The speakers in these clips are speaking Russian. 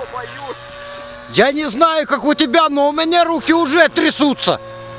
его боюсь. Я не знаю, как у тебя, но у меня руки уже трясутся.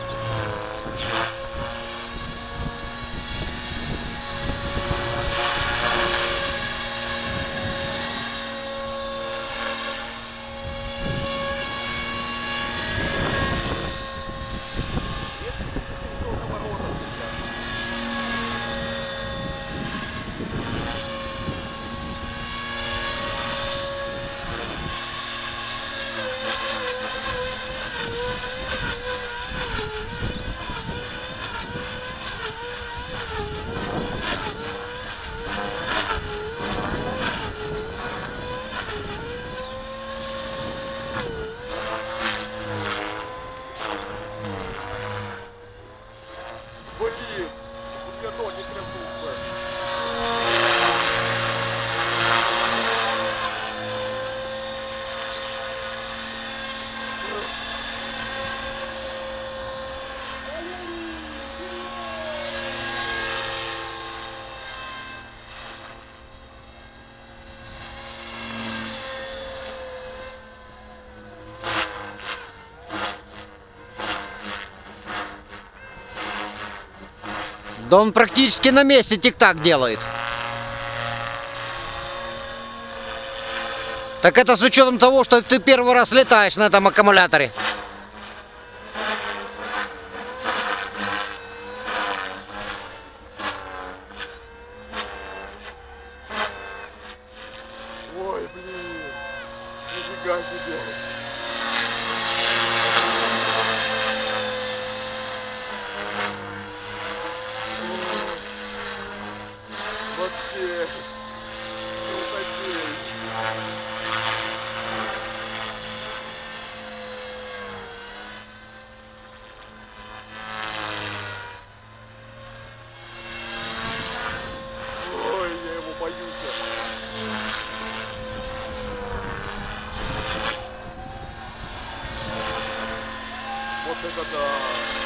Блин, у меня ноги трясутся. Да он практически на месте тик-так делает. Так это с учетом того, что ты первый раз летаешь на этом аккумуляторе. Ой, блин, нифига себе. Вообще, ой, я его боюсь. Вот это да.